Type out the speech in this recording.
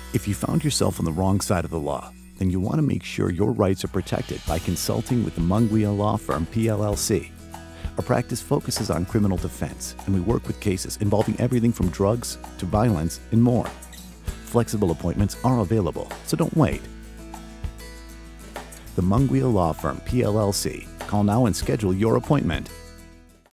If you found yourself on the wrong side of the law, then you want to make sure your rights are protected by consulting with the Munguia Law Firm PLLC. Our practice focuses on criminal defense, and we work with cases involving everything from drugs to violence and more. Flexible appointments are available, so don't wait. The Munguia Law Firm PLLC. Call now and schedule your appointment.